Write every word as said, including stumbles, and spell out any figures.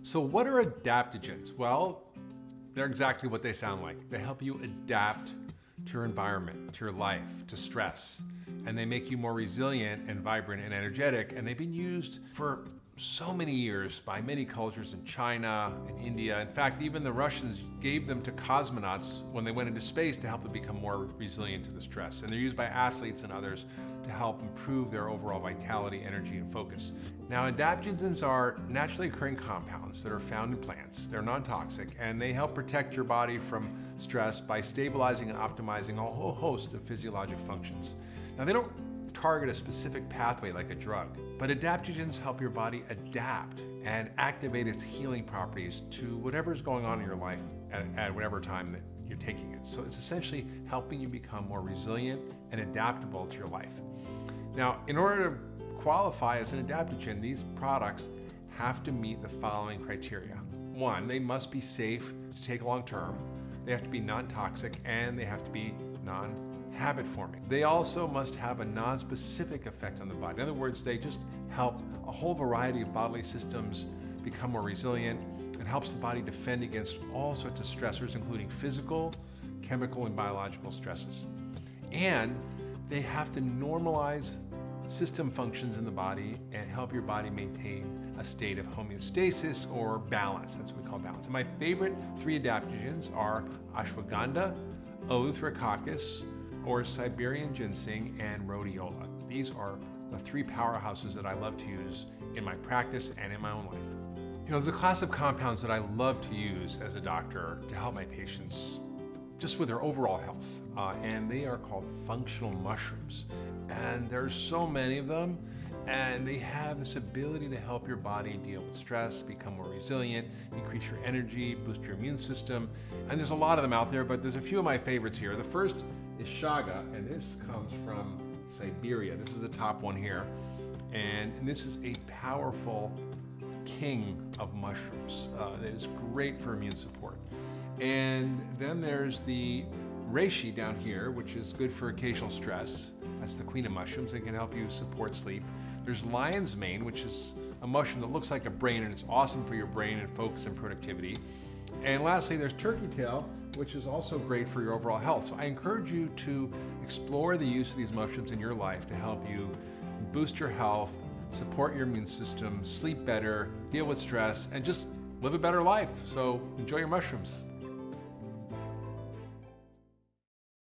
So what are adaptogens? Well, they're exactly what they sound like. They help you adapt to your environment, to your life, to stress, and they make you more resilient and vibrant and energetic, and they've been used for so many years by many cultures in China and India. In fact, even the Russians gave them to cosmonauts when they went into space to help them become more resilient to the stress. And they're used by athletes and others to help improve their overall vitality, energy, and focus. Now, adaptogens are naturally occurring compounds that are found in plants. They're non-toxic, and they help protect your body from stress by stabilizing and optimizing a whole host of physiologic functions. Now, they don't target a specific pathway like a drug, but adaptogens help your body adapt and activate its healing properties to whatever's going on in your life at, at whatever time that you're taking it. So it's essentially helping you become more resilient and adaptable to your life. Now, in order to qualify as an adaptogen, these products have to meet the following criteria. One, they must be safe to take long term, they have to be non-toxic, and they have to be non habit forming. They also must have a non-specific effect on the body. In other words, they just help a whole variety of bodily systems become more resilient and helps the body defend against all sorts of stressors, including physical, chemical, and biological stresses. And they have to normalize system functions in the body and help your body maintain a state of homeostasis or balance. That's what we call balance. And my favorite three adaptogens are ashwagandha, eleutherococcus, or Siberian ginseng, and rhodiola. These are the three powerhouses that I love to use in my practice and in my own life. You know, there's a class of compounds that I love to use as a doctor to help my patients just with their overall health, uh, and they are called functional mushrooms. And there's so many of them, and they have this ability to help your body deal with stress, become more resilient, increase your energy, boost your immune system. And there's a lot of them out there, but there's a few of my favorites here. The first is Chaga, and this comes from Siberia. This is the top one here. And, and this is a powerful king of mushrooms uh, that is great for immune support. And then there's the Reishi down here, which is good for occasional stress. That's the queen of mushrooms. They can help you support sleep. There's lion's mane, which is a mushroom that looks like a brain, and it's awesome for your brain and focus and productivity. And lastly, there's turkey tail, which is also great for your overall health. So I encourage you to explore the use of these mushrooms in your life to help you boost your health, support your immune system, sleep better, deal with stress, and just live a better life. So enjoy your mushrooms.